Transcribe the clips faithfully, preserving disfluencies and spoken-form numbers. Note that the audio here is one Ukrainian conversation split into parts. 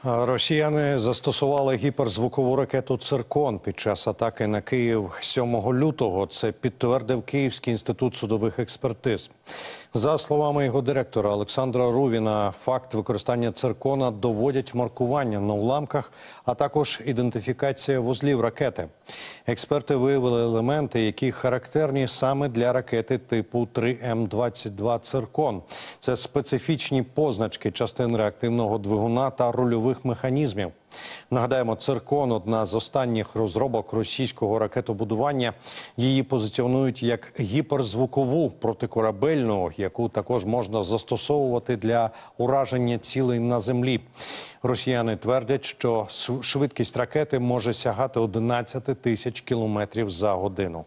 Росіяни застосували гіперзвукову ракету «Циркон» під час атаки на Київ сьомого лютого. Це підтвердив Київський інститут судових експертиз. За словами його директора Олександра Рувіна, факт використання «Циркона» доводять маркування на уламках, а також ідентифікація вузлів ракети. Експерти виявили елементи, які характерні саме для ракети типу три М двадцять два «Циркон». Це специфічні позначки частин реактивного двигуна та рульових механізмів. Нагадаємо, «Циркон» – одна з останніх розробок російського ракетобудування. Її позиціонують як гіперзвукову протикорабельну, яку також можна застосовувати для ураження цілей на землі. Росіяни твердять, що швидкість ракети може сягати одинадцяти тисяч кілометрів за годину.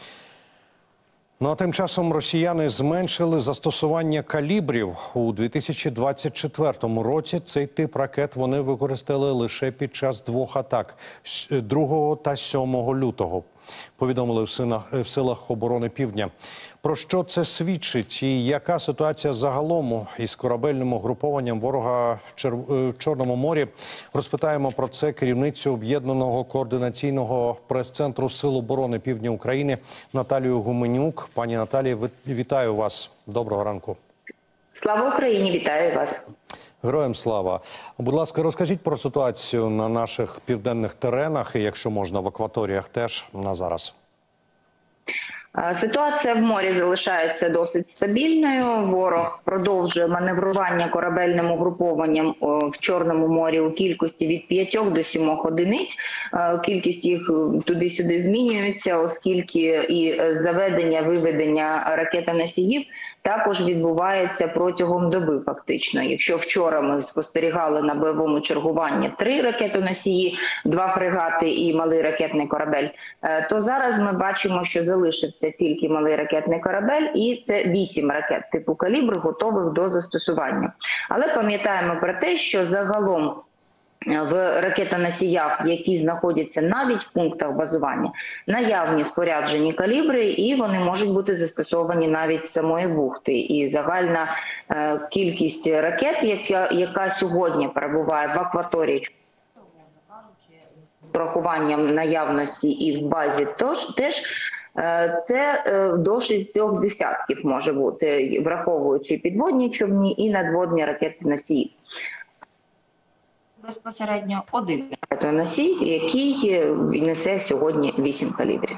Ну а тим часом росіяни зменшили застосування калібрів. У дві тисячі двадцять четвертому році цей тип ракет вони використали лише під час двох атак – другого та сьомого лютого. Повідомили в силах оборони Півдня. Про що це свідчить і яка ситуація загалом із корабельним угрупованням ворога в Чорному морі? Розпитаємо про це керівницю Об'єднаного координаційного прес-центру Сил оборони Півдня України Наталію Гуменюк. Пані Наталія, вітаю вас. Доброго ранку. Слава Україні, вітаю вас. Героям слава. Будь ласка, розкажіть про ситуацію на наших південних теренах і, якщо можна, в акваторіях теж на зараз. Ситуація в морі залишається досить стабільною. Ворог продовжує маневрування корабельним угрупованням в Чорному морі у кількості від п'ятьох до сімох одиниць. Кількість їх туди-сюди змінюється, оскільки і заведення-виведення ракетоносіїв також відбувається протягом доби фактично. Якщо вчора ми спостерігали на бойовому чергуванні три ракетоносії, два фрегати і малий ракетний корабель, то зараз ми бачимо, що залишився тільки малий ракетний корабель і це вісім ракет типу «Калібр», готових до застосування. Але пам'ятаємо про те, що загалом в ракетоносіях, які знаходяться навіть в пунктах базування, наявні споряджені калібри, і вони можуть бути застосовані навіть з самої бухти. І загальна е, кількість ракет, яка, яка сьогодні перебуває в акваторії, з урахуванням наявності і в базі тож, теж, це до шістьох десятків може бути, враховуючи підводні човні і надводні ракети-носії. Безпосередньо один ракетоносій, який несе сьогодні вісім калібрів.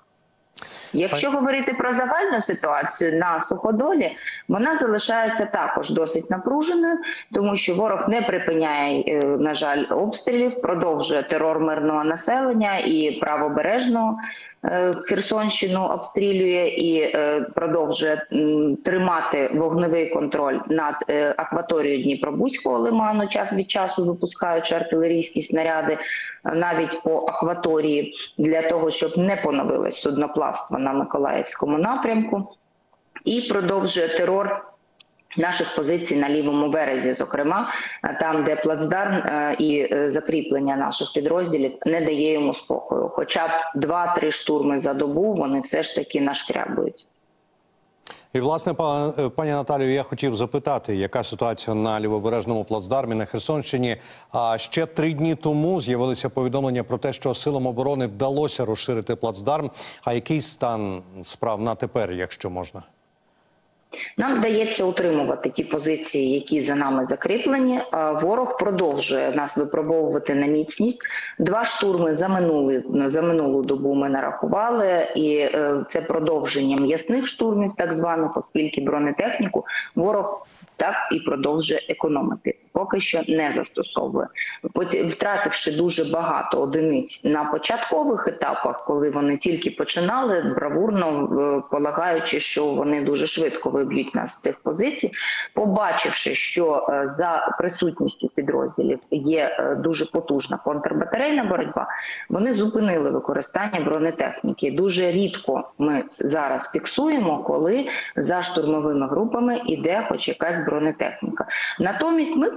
Якщо говорити про загальну ситуацію на суходолі, вона залишається також досить напруженою, тому що ворог не припиняє, на жаль, обстрілів, продовжує терор мирного населення і правобережного. Херсонщину обстрілює і продовжує тримати вогневий контроль над акваторією Дніпробузького лиману, час від часу випускаючи артилерійські снаряди навіть по акваторії для того, щоб не поновилось судноплавство на Миколаївському напрямку. І продовжує терор наших позицій на лівому березі, зокрема, там, де плацдарм і закріплення наших підрозділів не дає йому спокою. Хоча б два-три штурми за добу вони все ж таки нашкрябують. І, власне, пані Наталію, я хотів запитати, яка ситуація на лівобережному плацдармі на Херсонщині. А ще три дні тому з'явилися повідомлення про те, що силам оборони вдалося розширити плацдарм. А який стан справ на тепер, якщо можна? Нам вдається утримувати ті позиції, які за нами закріплені. Ворог продовжує нас випробовувати на міцність. Два штурми за, минулі, за минулу добу ми нарахували, і це продовження м'ясних штурмів, так званих, оскільки бронетехніку ворог так і продовжує економити. Поки що не застосовує. Втративши дуже багато одиниць на початкових етапах, коли вони тільки починали, бравурно полагаючи, що вони дуже швидко виб'ють нас з цих позицій, побачивши, що за присутністю підрозділів є дуже потужна контрбатарейна боротьба, вони зупинили використання бронетехніки. Дуже рідко ми зараз фіксуємо, коли за штурмовими групами йде хоч якась бронетехніка. Натомість ми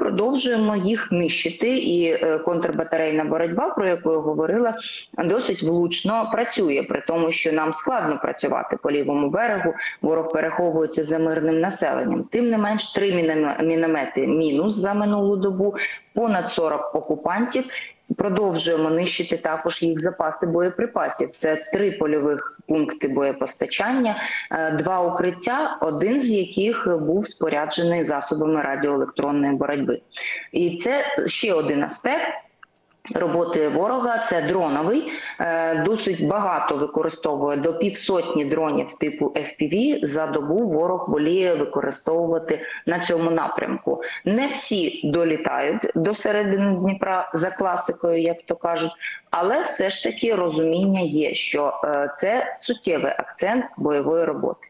продовжуємо їх нищити. І контрбатарейна боротьба, про яку я говорила, досить влучно працює, при тому, що нам складно працювати по лівому берегу, ворог переховується за мирним населенням. Тим не менш, три міномети мінус за минулу добу, понад сорок окупантів. Продовжуємо нищити також їх запаси боєприпасів. Це три польових пункти боєпостачання, два укриття, один з яких був споряджений засобами радіоелектронної боротьби. І це ще один аспект роботи ворога – це дроновий. Досить багато використовує, до півсотні дронів типу еф пі ві за добу ворог воліє використовувати на цьому напрямку. Не всі долітають до середини Дніпра за класикою, як то кажуть, але все ж таки розуміння є, що це суттєвий акцент бойової роботи.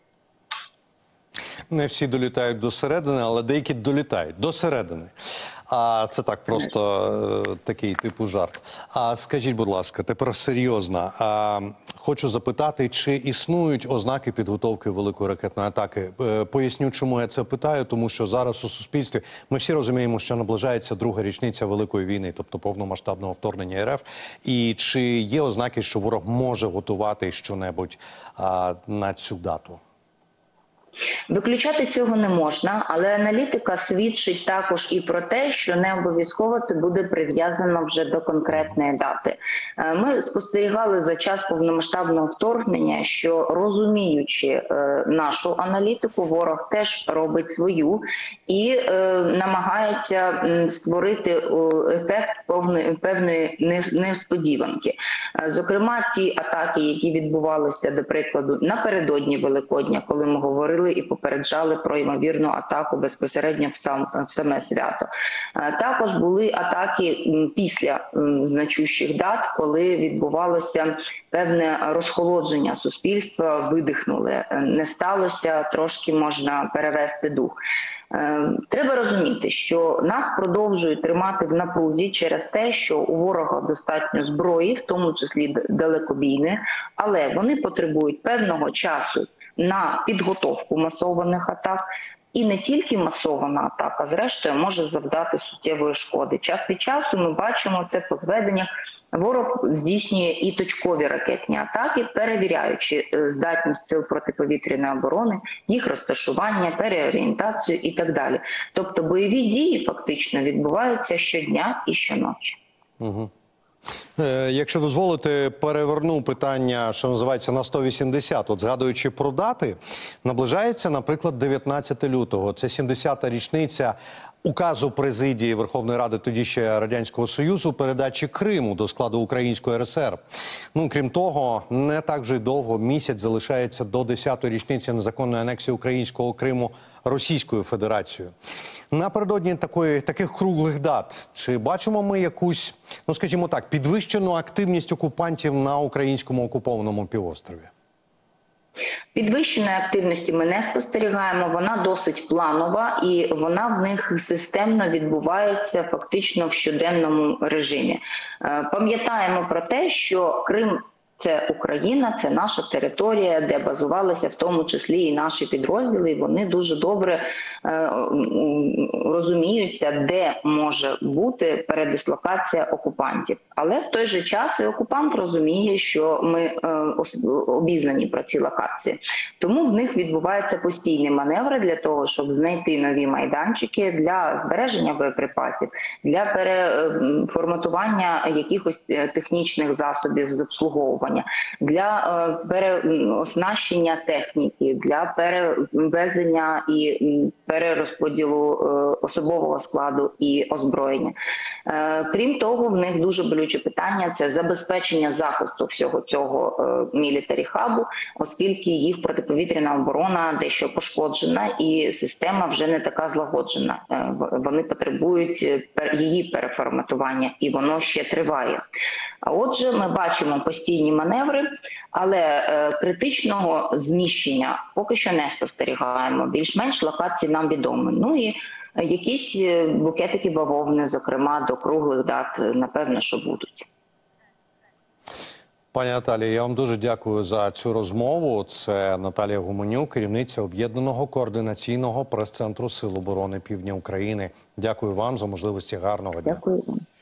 Не всі долітають до середини, але деякі долітають до середини. А це так, просто е, такий типу жарт. А скажіть, будь ласка, тепер серйозно. А, хочу запитати, чи існують ознаки підготовки великої ракетної атаки? Е, поясню, чому я це питаю, тому що зараз у суспільстві ми всі розуміємо, що наближається друга річниця Великої війни, тобто повномасштабного вторгнення ер еф. І чи є ознаки, що ворог може готувати щонебудь а, на цю дату? Виключати цього не можна, але аналітика свідчить також і про те, що не обов'язково це буде прив'язано вже до конкретної дати. Ми спостерігали за час повномасштабного вторгнення, що, розуміючи нашу аналітику, ворог теж робить свою і намагається створити ефект певної несподіванки. Зокрема, ті атаки, які відбувалися, до прикладу, напередодні Великодня, коли ми говорили і попереджали про ймовірну атаку безпосередньо в, сам, в саме свято. Також були атаки після значущих дат, коли відбувалося певне розхолодження суспільства, видихнули, не сталося, трошки можна перевести дух. Треба розуміти, що нас продовжують тримати в напрузі через те, що у ворога достатньо зброї, в тому числі далекобійної, але вони потребують певного часу на підготовку масованих атак. І не тільки масована атака, зрештою, може завдати суттєвої шкоди. Час від часу ми бачимо це по зведеннях. Ворог здійснює і точкові ракетні атаки, перевіряючи здатність сил протиповітряної оборони, їх розташування, переорієнтацію і так далі. Тобто бойові дії фактично відбуваються щодня і щоночі. Угу. Якщо дозволите, переверну питання, що називається, на сто вісімдесят. От згадуючи про дати, наближається, наприклад, дев'ятнадцяте лютого. Це сімдесята річниця указу президії Верховної Ради тоді ще Радянського Союзу передачі Криму до складу Української ер ес ер. Ну, крім того, не так вже й довго, місяць залишається до десятої річниці незаконної анексії українського Криму Російською Федерацією. Напередодні такої, таких круглих дат, чи бачимо ми якусь, ну скажімо так, підвищену активність окупантів на українському окупованому півострові? Підвищеної активності ми не спостерігаємо, вона досить планова і вона в них системно відбувається фактично в щоденному режимі. Пам'ятаємо про те, що Крим – це Україна, це наша територія, де базувалися в тому числі і наші підрозділи, і вони дуже добре е, розуміються, де може бути передислокація окупантів. Але в той же час і окупант розуміє, що ми е, обізнані про ці локації. Тому в них відбуваються постійні маневри для того, щоб знайти нові майданчики для збереження боєприпасів, для переформатування якихось технічних засобів з обслуговування, для переоснащення техніки, для перевезення і перерозподілу особового складу і озброєння. Крім того, в них дуже болюче питання – це забезпечення захисту всього цього мілітарі-хабу, оскільки їх протиповітряна оборона дещо пошкоджена і система вже не така злагоджена. Вони потребують її переформатування, і воно ще триває. А отже, ми бачимо постійні маневри, але е, критичного зміщення поки що не спостерігаємо. Більш-менш локації нам відомі. Ну і якісь букетики бавовни, зокрема, до круглих дат, напевно, що будуть. Пані Наталія, я вам дуже дякую за цю розмову. Це Наталія Гуменюк, керівниця Об'єднаного координаційного прес-центру Сил оборони Півдня України. Дякую вам за можливості гарного дня. Дякую вам.